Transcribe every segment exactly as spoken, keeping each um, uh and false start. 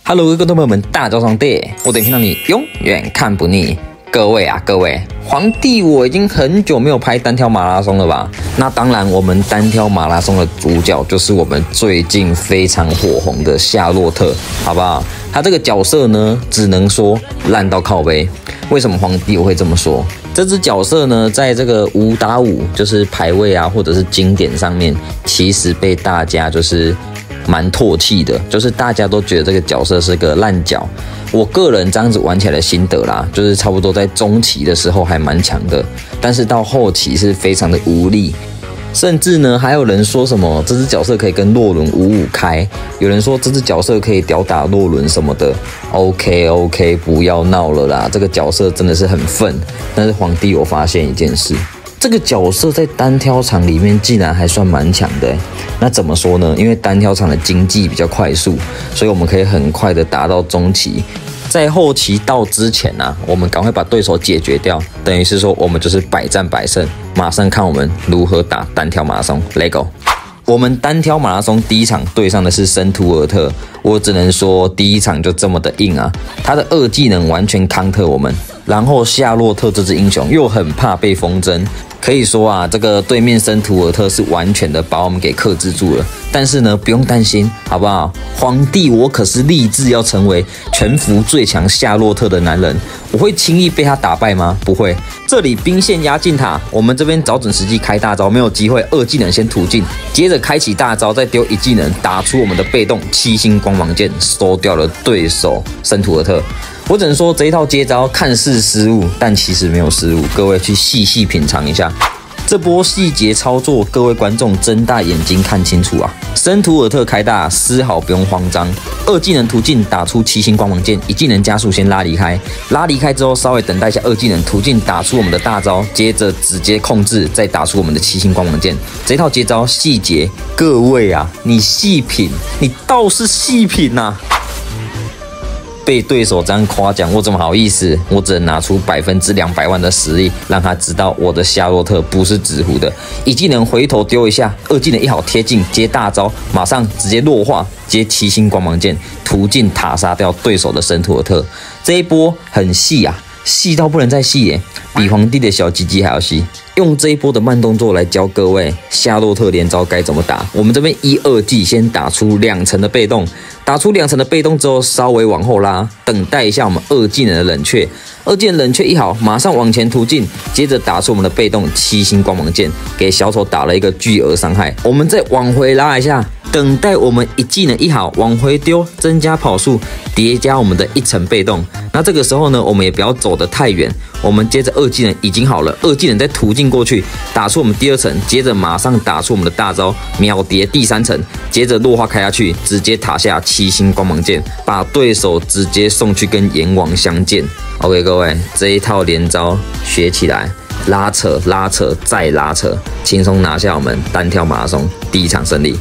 Hello， 各位观众朋友们，大家早上好，我等频道你永远看不腻。各位啊，各位，皇帝，我已经很久没有拍单挑马拉松了吧？那当然，我们单挑马拉松的主角就是我们最近非常火红的夏洛特，好不好？他这个角色呢，只能说烂到靠背。为什么皇帝我会这么说？这只角色呢，在这个五打五，就是排位啊，或者是经典上面，其实被大家就是蛮唾弃的，就是大家都觉得这个角色是个烂角。我个人这样子玩起来的心得啦，就是差不多在中期的时候还蛮强的，但是到后期是非常的无力。甚至呢，还有人说什么这只角色可以跟洛伦五五开，有人说这只角色可以吊打洛伦什么的。OK OK， 不要闹了啦，这个角色真的是很愤。但是皇帝有发现一件事，这个角色在单挑场里面竟然还算蛮强的。那怎么说呢？因为单挑场的经济比较快速，所以我们可以很快的达到中期。在后期到之前啊，我们赶快把对手解决掉，等于是说我们就是百战百胜。马上看我们如何打单挑马拉松 ，Let's go！ 我们单挑马拉松第一场对上的是申图尔特，我只能说第一场就这么的硬啊，他的二技能完全康特我们，然后夏洛特这只英雄又很怕被风筝。可以说啊，这个对面申图尔特是完全的把我们给克制住了。但是呢，不用担心，好不好？皇帝，我可是立志要成为全服最强夏洛特的男人。我会轻易被他打败吗？不会。这里兵线压进塔，我们这边找准时机开大招，没有机会，二技能先突进，接着开启大招，再丢一技能打出我们的被动七星光芒剑，收掉了对手申图尔特。我只能说这一套接招看似失误，但其实没有失误。各位去细细品尝一下这波细节操作，各位观众睁大眼睛看清楚啊！申图尔特开大，丝毫不用慌张。二技能途径打出七星光芒剑，一技能加速先拉离开，拉离开之后稍微等待一下二技能途径打出我们的大招，接着直接控制，再打出我们的七星光芒剑。这套接招细节，各位啊，你细品，你倒是细品呐、啊！被对手这样夸奖，我怎么好意思？我只能拿出百分之两百万的实力，让他知道我的夏洛特不是纸糊的。一技能回头丢一下，二技能一好贴近接大招，马上直接弱化，接七星光芒剑，途径塔杀掉对手的申图尔特。这一波很细啊，细到不能再细耶，比皇帝的小鸡鸡还要细。用这一波的慢动作来教各位夏洛特连招该怎么打。我们这边一二技先打出两层的被动，打出两层的被动之后，稍微往后拉，等待一下我们二技能的冷却。二技能冷却一好，马上往前突进，接着打出我们的被动七星光芒剑，给小丑打了一个巨额伤害。我们再往回拉一下，等待我们一技能一好，往回丢，增加跑速，叠加我们的一层被动。那这个时候呢，我们也不要走得太远，我们接着二技能已经好了，二技能再突进过去，打出我们第二层，接着马上打出我们的大招，秒叠第三层，接着弱化开下去，直接塔下七星光芒剑，把对手直接送去跟阎王相见。OK， 各位，这一套连招学起来，拉扯拉扯再拉扯，轻松拿下我们单挑马拉松第一场胜利。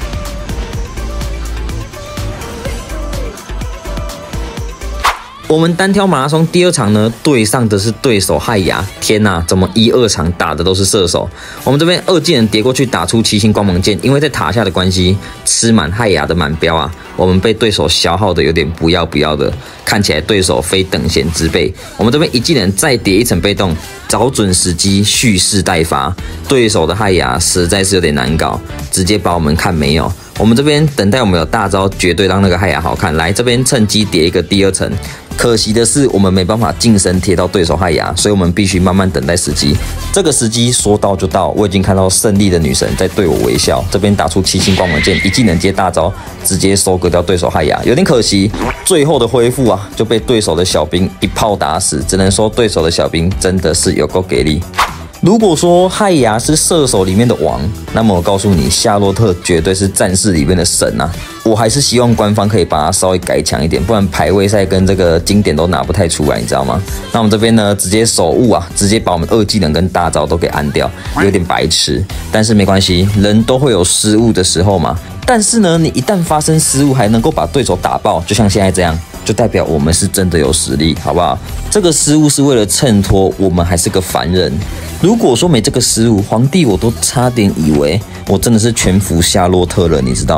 我们单挑马拉松第二场呢，对上的是对手亥牙。天哪，怎么一二场打的都是射手？我们这边二技能叠过去打出七星光芒剑，因为在塔下的关系，吃满亥牙的满标啊，我们被对手消耗的有点不要不要的，看起来对手非等闲之辈。我们这边一技能再叠一层被动，找准时机蓄势待发。对手的亥牙实在是有点难搞，直接把我们看没有。我们这边等待我们有大招，绝对让那个亥牙好看。来这边趁机叠一个第二层。可惜的是，我们没办法近身贴到对手亥牙，所以我们必须慢慢等待时机。这个时机说到就到，我已经看到胜利的女神在对我微笑。这边打出七星光芒剑，一技能接大招，直接收割掉对手亥牙，有点可惜。最后的恢复啊，就被对手的小兵一炮打死。只能说对手的小兵真的是有够给力。如果说亥牙是射手里面的王，那么我告诉你，夏洛特绝对是战士里面的神啊！我还是希望官方可以把它稍微改强一点，不然排位赛跟这个经典都拿不太出来，你知道吗？那我们这边呢，直接手误啊，直接把我们二技能跟大招都给按掉，有点白痴。但是没关系，人都会有失误的时候嘛。但是呢，你一旦发生失误，还能够把对手打爆，就像现在这样，就代表我们是真的有实力，好不好？这个失误是为了衬托我们还是个凡人。如果说没这个失误，皇帝我都差点以为我真的是全服夏洛特了，你知道吗？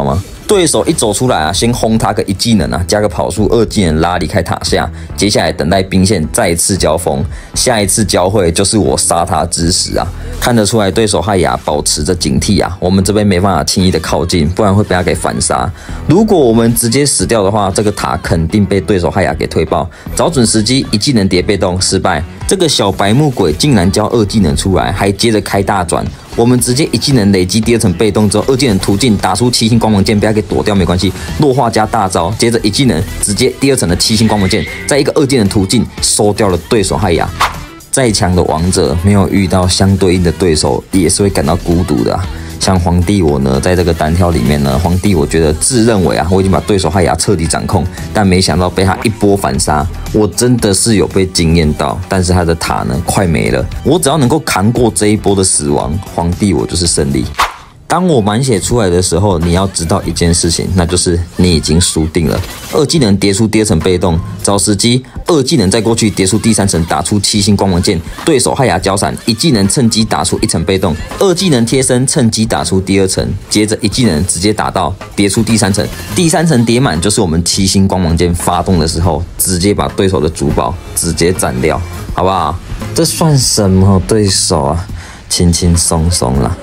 对手一走出来啊，先轰他个一技能啊，加个跑速，二技能拉离开塔下，接下来等待兵线再次交锋，下一次交汇就是我杀他之时啊！看得出来对手汉雅保持着警惕啊，我们这边没办法轻易的靠近，不然会被他给反杀。如果我们直接死掉的话，这个塔肯定被对手汉雅给推爆。找准时机，一技能叠被动失败，这个小白目鬼竟然交二技能出来，还接着开大转。我们直接一技能累积第二层被动之后，二技能途径打出七星光芒剑，被他给躲掉没关系。弱化加大招，接着一技能直接第二层的七星光芒剑，再一个二技能途径收掉了对手汉雅。再强的王者没有遇到相对应的对手，也是会感到孤独的啊。像皇帝我呢，在这个单挑里面呢，皇帝我觉得自认为啊，我已经把对手汉雅彻底掌控，但没想到被他一波反杀，我真的是有被惊艳到。但是他的塔呢，快没了，我只要能够扛过这一波的死亡，皇帝我就是胜利。当我满血出来的时候，你要知道一件事情，那就是你已经输定了。二技能叠出第二层被动，找时机，二技能再过去叠出第三层，打出七星光芒剑，对手汉雅交闪，一技能趁机打出一层被动，二技能贴身趁机打出第二层，接着一技能直接打到叠出第三层，第三层叠满就是我们七星光芒剑发动的时候，直接把对手的主宝直接斩掉，好不好？这算什么对手啊？轻轻松松啦。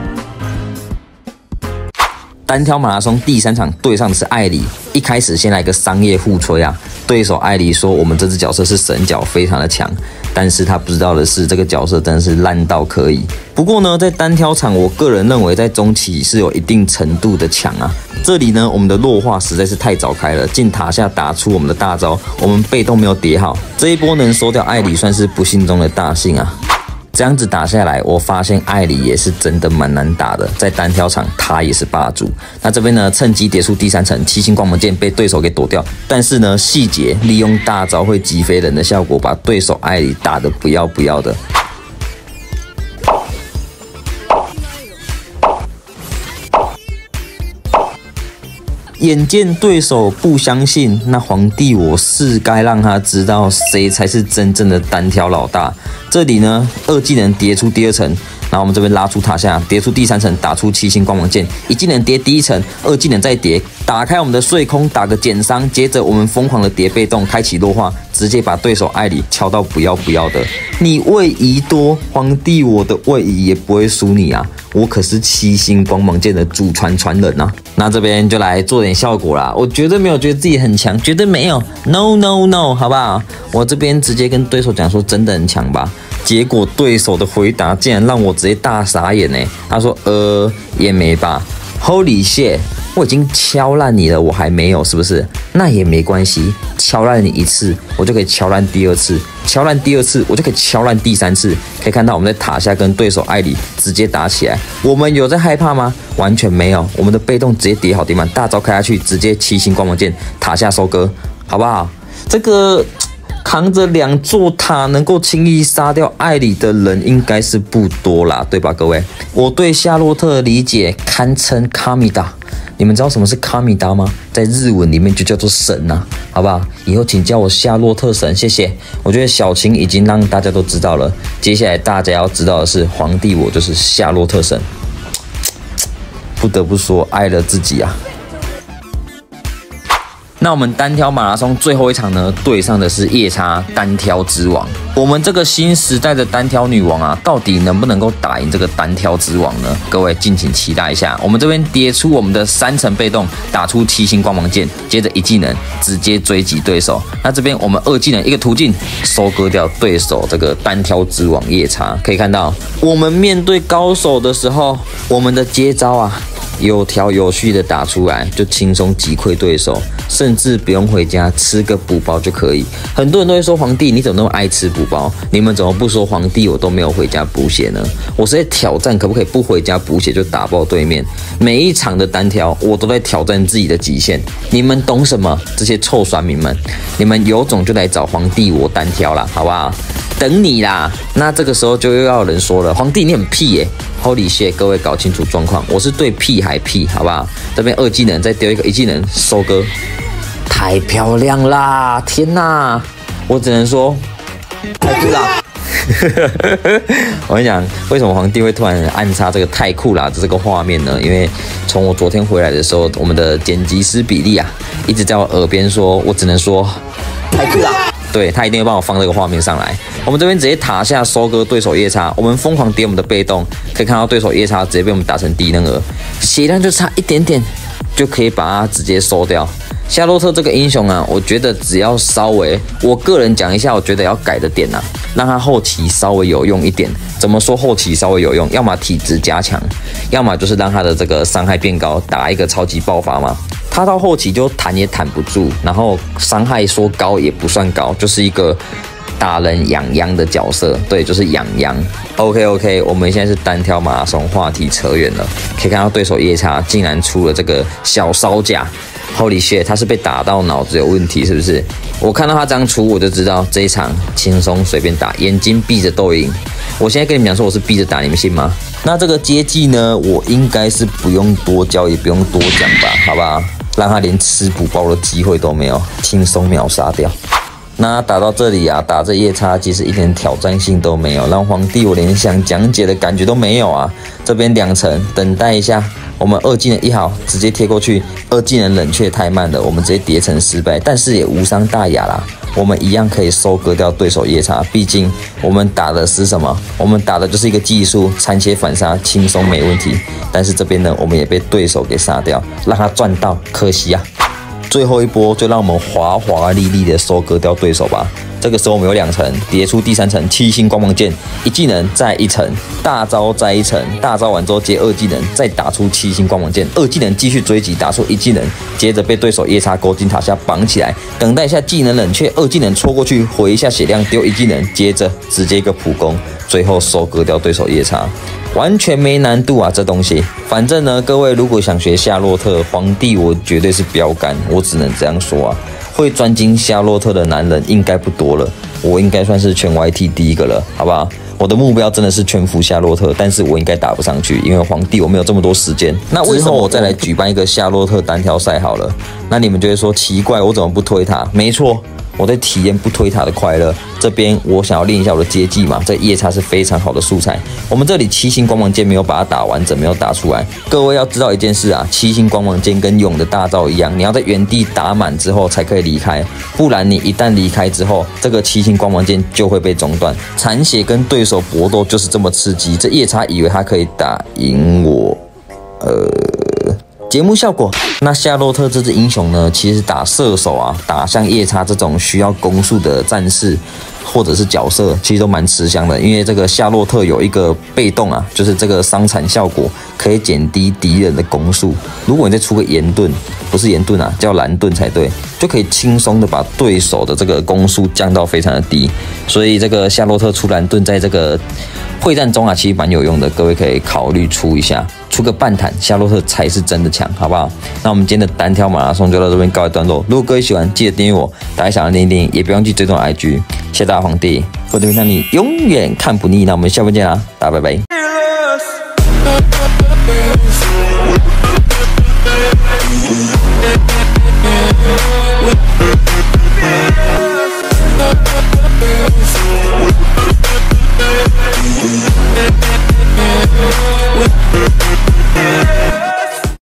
单挑马拉松第三场对上的是艾里，一开始先来个商业互吹啊，对手艾里说我们这只角色是神角，非常的强，但是他不知道的是这个角色真的是烂到可以。不过呢，在单挑场，我个人认为在中期是有一定程度的强啊。这里呢，我们的弱化实在是太早开了，进塔下打出我们的大招，我们被动没有叠好，这一波能收掉艾里算是不幸中的大幸啊。这样子打下来，我发现艾里也是真的蛮难打的，在单挑场他也是霸主。那这边呢，趁机叠出第三层七星光芒剑，被对手给躲掉。但是呢，细节利用大招会击飞人的效果，把对手艾里打得不要不要的。眼见对手不相信，那皇帝我是该让他知道谁才是真正的单挑老大。这里呢，二技能叠出第二层，然后我们这边拉出塔下，叠出第三层，打出七星光芒剑，一技能叠第一层，二技能再叠，打开我们的碎空，打个减伤，接着我们疯狂的叠被动，开启弱化，直接把对手艾里敲到不要不要的。你位移多，皇帝我的位移也不会输你啊！我可是七星光芒剑的祖传传人啊！那这边就来做点效果啦，我绝对没有觉得自己很强，绝对没有 ，no no no， 好不好？我这边直接跟对手讲说真的很强吧。结果对手的回答竟然让我直接大傻眼呢！他说：“呃，也没吧 ，Holy shit！ 我已经敲烂你了，我还没有，是不是？那也没关系，敲烂你一次，我就可以敲烂第二次，敲烂第二次，我就可以敲烂第三次。可以看到我们在塔下跟对手艾里直接打起来，我们有在害怕吗？完全没有，我们的被动直接叠好叠满，大招开下去，直接七星光芒剑塔下收割，好不好？这个。”扛着两座塔能够轻易杀掉艾里的人应该是不多啦，对吧，各位？我对夏洛特的理解堪称卡米达，你们知道什么是卡米达吗？在日文里面就叫做神呐、啊，好不好？以后请叫我夏洛特神，谢谢。我觉得小晴已经让大家都知道了，接下来大家要知道的是，皇帝我就是夏洛特神，不得不说爱了自己啊。那我们单挑马拉松最后一场呢，对上的是夜叉单挑之王。我们这个新时代的单挑女王啊，到底能不能够打赢这个单挑之王呢？各位敬请期待一下。我们这边叠出我们的三层被动，打出七星光芒剑，接着一技能直接追击对手。那这边我们二技能一个途径收割掉对手这个单挑之王夜叉。可以看到，我们面对高手的时候，我们的接招啊。有条有序的打出来，就轻松击溃对手，甚至不用回家吃个补包就可以。很多人都会说皇帝你怎么那么爱吃补包？你们怎么不说皇帝我都没有回家补血呢？我是在挑战可不可以不回家补血就打爆对面。每一场的单挑我都在挑战自己的极限，你们懂什么？这些臭酸民们，你们有种就来找皇帝我单挑啦，好不好？等你啦。那这个时候就又要有人说了，皇帝你很屁耶、欸。Holy shit， 各位搞清楚状况，我是对屁还屁，好不好？这边二技能再丢一个一技能收割，太漂亮啦！天哪，我只能说太酷啦！ 我跟你讲，为什么皇帝会突然暗插这个太酷啦的这个画面呢？因为从我昨天回来的时候，我们的剪辑师比利啊，一直在我耳边说，我只能说太酷啦。对他一定会帮我放这个画面上来。我们这边直接塔下收割对手夜叉，我们疯狂叠我们的被动，可以看到对手夜叉直接被我们打成低能儿，血量就差一点点就可以把它直接收掉。夏洛特这个英雄啊，我觉得只要稍微，我个人讲一下，我觉得要改的点啊，让他后期稍微有用一点。怎么说后期稍微有用？要么体质加强，要么就是让他的这个伤害变高，打一个超级爆发嘛。他到后期就弹也弹不住，然后伤害说高也不算高，就是一个打人痒痒的角色。对，就是痒痒。OK OK， 我们现在是单挑马拉松，话题扯远了。可以看到对手夜叉竟然出了这个小烧甲。Holy shit， 他是被打到脑子有问题是不是？我看到他这样出，我就知道这一场轻松随便打，眼睛闭着都赢。我现在跟你们讲说我是闭着打，你们信吗？那这个接技呢，我应该是不用多教，也不用多讲吧，好不好？让他连吃补包的机会都没有，轻松秒杀掉。那打到这里啊，打这夜叉其实一点挑战性都没有，让皇帝我连想讲解的感觉都没有啊。这边两层，等待一下，我们二技能一好，直接贴过去。二技能冷却太慢了，我们直接叠成失败，但是也无伤大雅啦。我们一样可以收割掉对手夜叉，毕竟我们打的是什么？我们打的就是一个技术，残血反杀，轻松没问题。但是这边呢，我们也被对手给杀掉，让他赚到，可惜啊。最后一波就让我们华华丽丽的收割掉对手吧。这个时候我们有两层，叠出第三层七星光芒剑，一技能再一层，大招再一层，大招完之后接二技能，再打出七星光芒剑，二技能继续追击，打出一技能，接着被对手夜叉勾进塔下绑起来，等待一下技能冷却，二技能戳过去回一下血量，丢一技能，接着直接一个普攻，最后收割掉对手夜叉。完全没难度啊，这东西。反正呢，各位如果想学夏洛特皇帝，我绝对是标杆，我只能这样说啊。会专精夏洛特的男人应该不多了，我应该算是全 Y T 第一个了，好不好？我的目标真的是全服夏洛特，但是我应该打不上去，因为皇帝我没有这么多时间。那之后我再来举办一个夏洛特单挑赛好了。那你们就会说奇怪，我怎么不推他？没错。我在体验不推塔的快乐。这边我想要练一下我的接技嘛，这夜叉是非常好的素材。我们这里七星光芒剑没有把它打完整，没有打出来。各位要知道一件事啊，七星光芒剑跟勇的大招一样，你要在原地打满之后才可以离开，不然你一旦离开之后，这个七星光芒剑就会被中断。残血跟对手搏斗就是这么刺激，这夜叉以为他可以打赢我，呃。节目效果，那夏洛特这只英雄呢，其实打射手啊，打像夜叉这种需要攻速的战士或者是角色，其实都蛮吃香的。因为这个夏洛特有一个被动啊，就是这个伤残效果可以减低敌人的攻速。如果你再出个炎盾，不是炎盾啊，叫蓝盾才对，就可以轻松的把对手的这个攻速降到非常的低。所以这个夏洛特出蓝盾，在这个会战中啊，其实蛮有用的，各位可以考虑出一下。出个半坦，夏洛特才是真的强，好不好？那我们今天的单挑马拉松就到这边告一段落。如果各位喜欢，记得订阅我，打开小铃铃铃，也不用去追踪 I G。谢谢大家皇帝，我这边让你永远看不腻。那我们下回见啦，大家拜拜。